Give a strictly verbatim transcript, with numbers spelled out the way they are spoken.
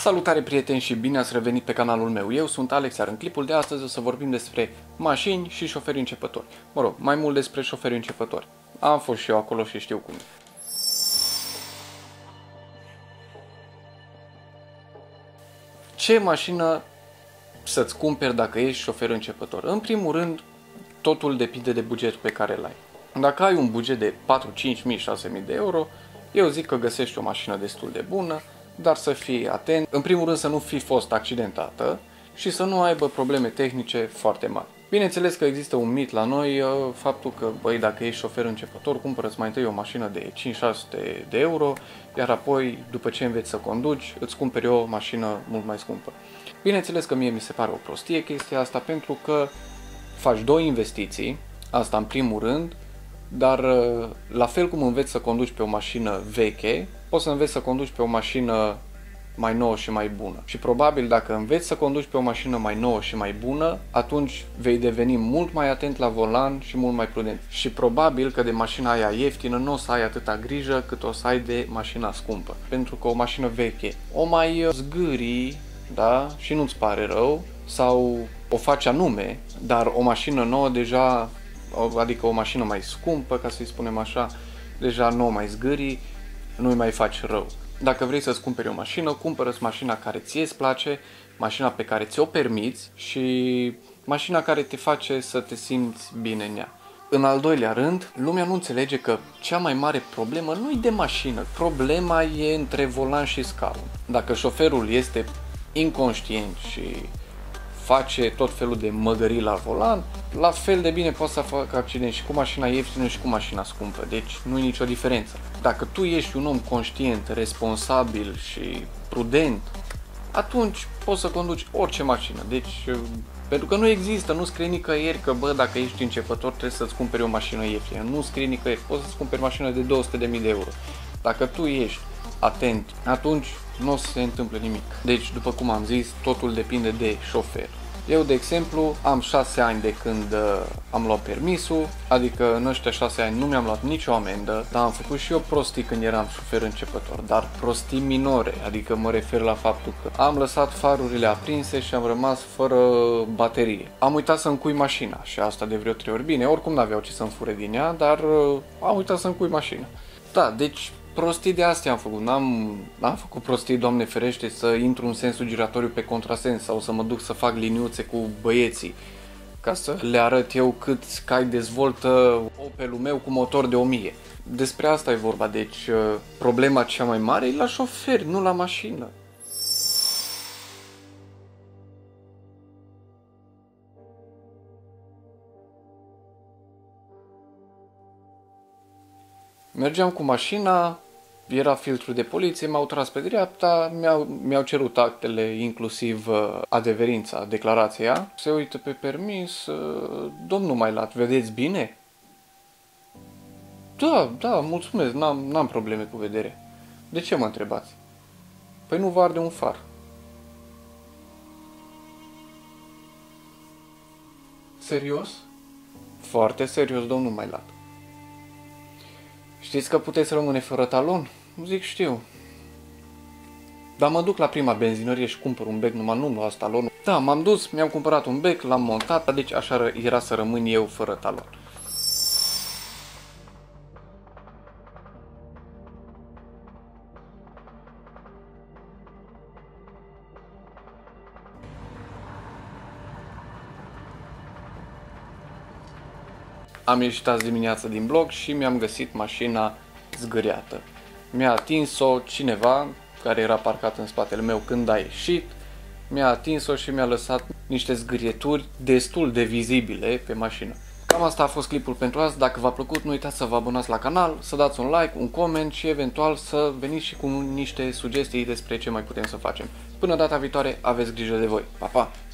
Salutare prieteni și bine ați revenit pe canalul meu. Eu sunt Alex, iar în clipul de astăzi o să vorbim despre mașini și șoferi începători. Mă rog, mai mult despre șoferi începători. Am fost și eu acolo și știu cum e. Ce mașină să-ți cumperi dacă ești șofer începător? În primul rând, totul depinde de bugetul pe care îl ai. Dacă ai un buget de patru, cinci mii, șase mii de euro, eu zic că găsești o mașină destul de bună, dar să fii atent. În primul rând să nu fi fost accidentată și să nu aibă probleme tehnice foarte mari. Bineînțeles că există un mit la noi, faptul că, băi, dacă ești șofer începător, cumpără-ți mai întâi o mașină de cinci șase sute de euro, iar apoi, după ce înveți să conduci, îți cumperi o mașină mult mai scumpă. Bineînțeles că mie mi se pare o prostie chestia asta, pentru că faci două investiții, asta în primul rând, dar la fel cum înveți să conduci pe o mașină veche, poți să înveți să conduci pe o mașină mai nouă și mai bună. Și probabil dacă înveți să conduci pe o mașină mai nouă și mai bună, atunci vei deveni mult mai atent la volan și mult mai prudent. Și probabil că de mașina aia ieftină nu o să ai atâta grijă cât o să ai de mașina scumpă. Pentru că o mașină veche o mai zgârii, da? Și nu-ți pare rău, sau o faci anume, dar o mașină nouă deja, adică o mașină mai scumpă, ca să-i spunem așa, deja nu o mai zgârii, nu-i mai faci rău. Dacă vrei să-ți cumperi o mașină, cumpără-ți mașina care ție îți place, mașina pe care ți-o permiți și mașina care te face să te simți bine în ea. În al doilea rând, lumea nu înțelege că cea mai mare problemă nu e de mașină, problema e între volan și scaun. Dacă șoferul este inconștient și face tot felul de măgării la volan, la fel de bine poate să facă accident și cu mașina ieftină și cu mașina scumpă, deci nu e nicio diferență. Dacă tu ești un om conștient, responsabil și prudent, atunci poți să conduci orice mașină, deci pentru că nu există, nu scrie nicăieri că, bă, dacă ești începător trebuie să-ți cumperi o mașină ieftină, nu scrie nicăieri, poți să-ți cumperi mașină de două sute de mii de euro. Dacă tu ești atent, atunci nu o să se întâmple nimic. Deci, după cum am zis, totul depinde de șofer. Eu, de exemplu, am șase ani de când uh, am luat permisul, adică în ăștia șase ani nu mi-am luat nicio amendă, dar am făcut și eu prostii când eram șofer începător, dar prostii minore, adică mă refer la faptul că am lăsat farurile aprinse și am rămas fără baterie. Am uitat să încui mașina și asta de vreo trei ori. Bine, oricum n-aveau ce să-mi fure din ea, dar uh, am uitat să încui mașina. Da, deci prostii de astea am făcut, n-am, n-am făcut prostii, Doamne ferește, să intru în sensul giratoriu pe contrasens sau să mă duc să fac liniuțe cu băieții ca să le arăt eu cât cai dezvoltă Opelul meu cu motor de o mie. Despre asta e vorba, deci problema cea mai mare e la șofer, nu la mașină. Mergeam cu mașina, era filtru de poliție, m-au tras pe dreapta, mi-au, mi-au cerut actele, inclusiv uh, adeverința, declarația. Se uită pe permis, uh, domnul Mailat, vedeți bine? Da, da, mulțumesc, n-am, n-am probleme cu vedere. De ce mă întrebați? Păi nu vă arde un far. Serios? Foarte serios, domnul Mailat. Știți că puteți rămâne fără talon? Zic, știu. Dar mă duc la prima benzinărie și cumpăr un bec, numai nu luați talonul. Da, m-am dus, mi-am cumpărat un bec, l-am montat, deci așa era să rămân eu fără talon. Am ieșit azi dimineață din bloc și mi-am găsit mașina zgâriată. Mi-a atins-o cineva care era parcat în spatele meu când a ieșit, mi-a atins-o și mi-a lăsat niște zgârieturi destul de vizibile pe mașină. Cam asta a fost clipul pentru azi. Dacă v-a plăcut, nu uitați să vă abonați la canal, să dați un like, un coment și eventual să veniți și cu niște sugestii despre ce mai putem să facem. Până data viitoare, aveți grijă de voi. Pa, pa!